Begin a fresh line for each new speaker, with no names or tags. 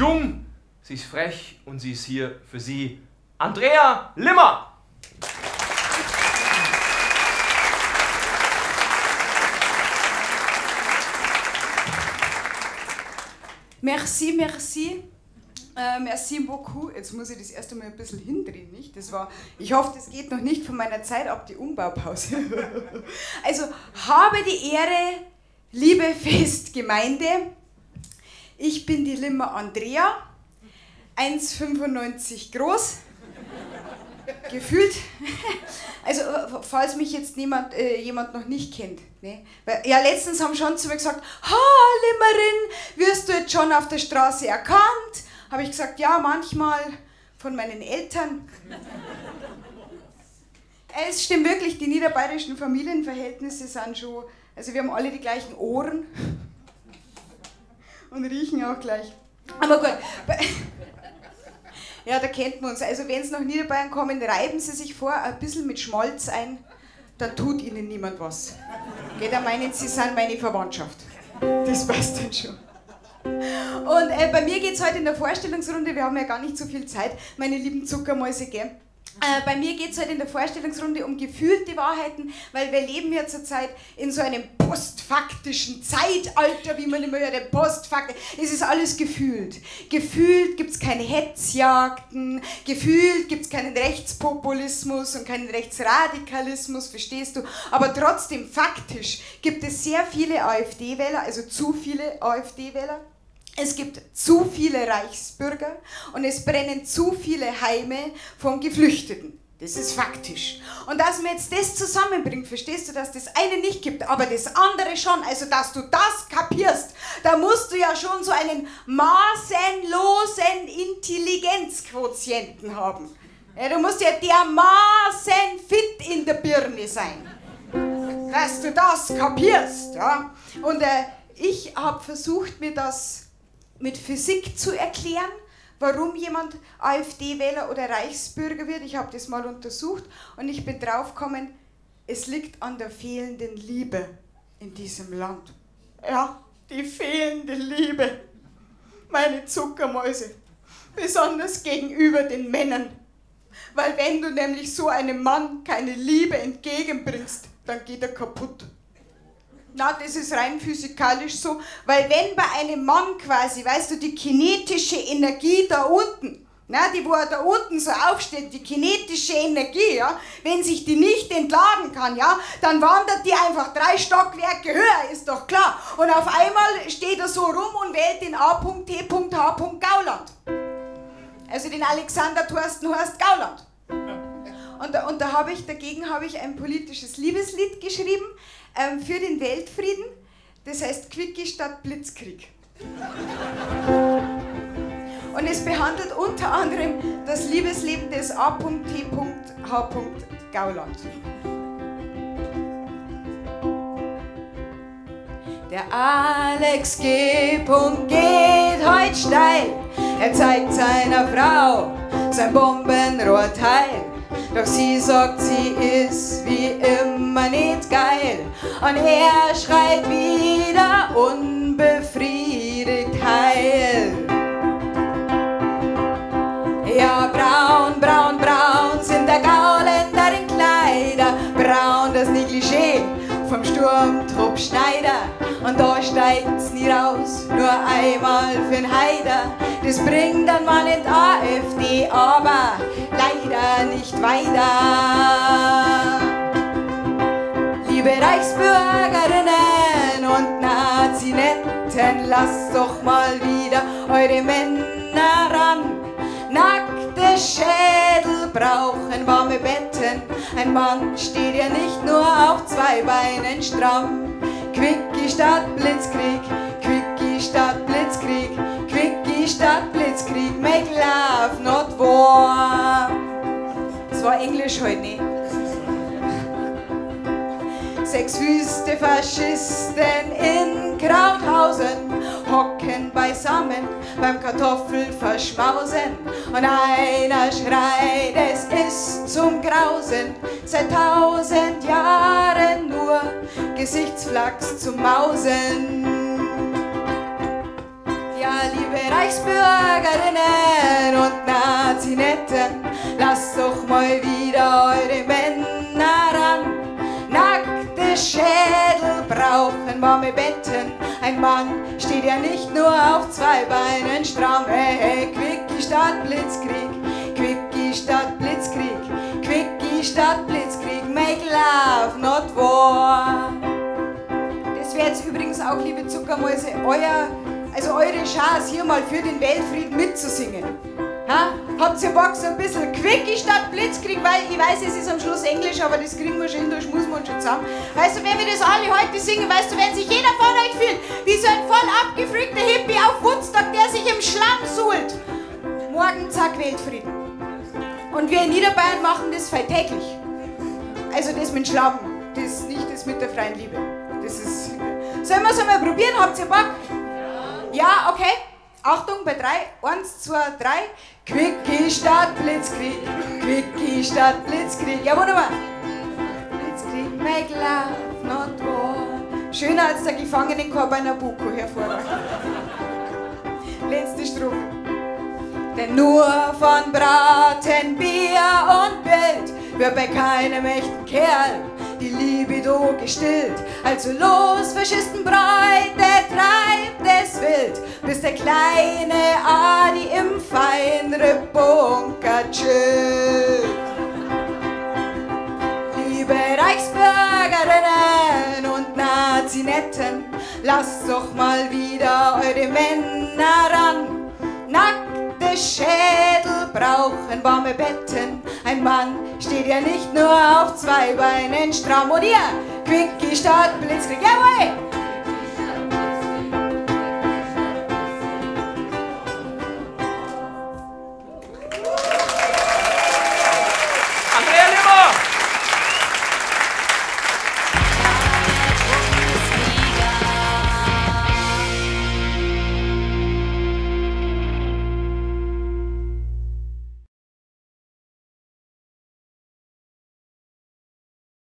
jung, sie ist frech und sie ist hier für Sie, Andrea Limmer.
Merci, merci. Merci beaucoup. Jetzt muss ich das erst einmal ein bisschen hindrehen, nicht? Ich hoffe, das geht noch nicht von meiner Zeit ab, die Umbaupause. Also, habe die Ehre, liebe Festgemeinde, ich bin die Limmer Andrea, 1,95 groß, gefühlt. Also, falls mich jetzt jemand noch nicht kennt. Ne? Weil, ja, letztens haben schon zu mir gesagt, ha, Limmerin, wirst du jetzt schon auf der Straße erkannt? Habe ich gesagt, ja, manchmal von meinen Eltern. Es stimmt wirklich, die niederbayerischen Familienverhältnisse sind schon, also wir haben alle die gleichen Ohren und riechen auch gleich. Aber gut, ja, da kennt man uns. Also wenn Sie nach Niederbayern kommen, reiben Sie sich vor ein bisschen mit Schmalz ein, dann tut Ihnen niemand was. Da meinen Sie, sind meine Verwandtschaft. Das passt dann schon. Und bei mir geht es heute in der Vorstellungsrunde, wir haben ja gar nicht so viel Zeit, meine lieben Zuckermäuse, gell? Bei mir geht es heute in der Vorstellungsrunde um gefühlte Wahrheiten, weil wir leben ja zurzeit in so einem postfaktischen Zeitalter, wie man immer hört, Postfakt. Es ist alles gefühlt. Gefühlt gibt es keine Hetzjagden, gefühlt gibt es keinen Rechtspopulismus und keinen Rechtsradikalismus, verstehst du? Aber trotzdem, faktisch gibt es sehr viele AfD-Wähler, also zu viele AfD-Wähler. Es gibt zu viele Reichsbürger und es brennen zu viele Heime von Geflüchteten. Das ist faktisch. Und dass man jetzt das zusammenbringt, verstehst du, dass das eine nicht gibt, aber das andere schon, also dass du das kapierst, da musst du ja schon so einen maßenlosen Intelligenzquotienten haben. Ja, du musst ja dermaßen fit in der Birne sein, dass du das kapierst. Ja? Und ich habe versucht, mir das mit Physik zu erklären, warum jemand AfD-Wähler oder Reichsbürger wird. Ich habe das mal untersucht und ich bin draufgekommen, es liegt an der fehlenden Liebe in diesem Land. Ja, die fehlende Liebe. Meine Zuckermäuse. Besonders gegenüber den Männern. Weil wenn du nämlich so einem Mann keine Liebe entgegenbringst, dann geht er kaputt. Na, das ist rein physikalisch so, weil wenn bei einem Mann quasi, weißt du, die kinetische Energie da unten, na, die wo da unten so aufsteht, die kinetische Energie, ja, wenn sich die nicht entladen kann, ja, dann wandert die einfach 3 Stockwerke höher, ist doch klar. Und auf einmal steht er so rum und wählt den A.T.H. Gauland. Also den Alexander Thorsten Horst Gauland. Und dagegen habe ich ein politisches Liebeslied geschrieben, für den Weltfrieden, das heißt Quickie statt Blitzkrieg. Und es behandelt unter anderem das Liebesleben des A.T.H. Gauland. Der Alex G. geht heut steil, er zeigt seiner Frau sein Bombenrohrteil. Doch sie sagt, sie ist wie immer nicht geil. Und er schreit wieder unbefriedigt heil. Ja, braun, braun, braun sind der Gauländer in Kleider. Braun das Negligé vom Sturmtrupp Schneider. Und da steigt's nie raus, nur einmal für'n Heider. Das bringt dann mal in die AfD, aber leider nicht weiter. Liebe Reichsbürgerinnen und Nazinetten, lasst doch mal wieder eure Männer ran. Nackte Schädel brauchen warme Betten. Ein Mann steht ja nicht nur auf 2 Beinen stramm. Quickie statt Blitzkrieg, Quickie statt Blitzkrieg, Quickie statt Blitzkrieg, make love, not war. Das war Englisch heute nicht. 6 wüste Faschisten in Krauthausen hocken beisammen beim Kartoffelverschmausen. Und einer schreit, es ist zum Grausen, seit 1000 Jahren nur Gesichtsflachs zum Mausen. Ja, liebe Reichsbürger, Reichsbürgerinnen und Nazinetten, lasst doch mal wieder eure Männer ran. Nackte Schädel brauchen warme Betten, ein Mann steht ja nicht nur auf zwei Beinen stramm. Hey, hey, Quickie statt Blitzkrieg, Quickie statt Blitzkrieg, Quickie statt Blitzkrieg, make love, not war. Das wäre jetzt übrigens auch, liebe Zuckermäuse, eure Chance, hier mal für den Weltfrieden mitzusingen. Ha? Habt ihr Bock, so ein bisschen Quickie statt Blitzkrieg, weil ich weiß, es ist am Schluss Englisch, aber das kriegen wir schon hin, da schmusen wir uns schon zusammen. Weißt du, wenn wir das alle heute singen, weißt du, wenn sich jeder von euch fühlt, wie so ein voll abgefrühter Hippie auf Woodstock, der sich im Schlamm suhlt. Morgen, zack, Weltfrieden. Und wir in Niederbayern machen das täglich. Also das mit Schlamm, das nicht das mit der freien Liebe. Das ist... Sollen wir es einmal probieren? Habt ihr Bock? Ja, okay. Achtung, bei 3. 1, 2, 3. Quickie statt Blitzkrieg. Quickie statt Blitzkrieg. Ja, wunderbar. Blitzkrieg, make love, not war. Schöner als der Gefangenenchor bei Nabucco, hervorragend. Letzte Strophe. Denn nur von Braten, Bier und Bild wird bei keinem echten Kerl die Libido gestillt. Also los, Faschistenbräute, treibt es wild, bis der kleine Adi im Feinripp-Bunker chillt. Liebe Reichsbürgerinnen und Nazinetten, lasst doch mal wieder eure Männer ran. Nackte Schädel brauchen warme Betten, ein Mann steht ja nicht nur auf zwei Beinen stramm. Und ihr, Quickie statt Blitzkrieg, jawohl!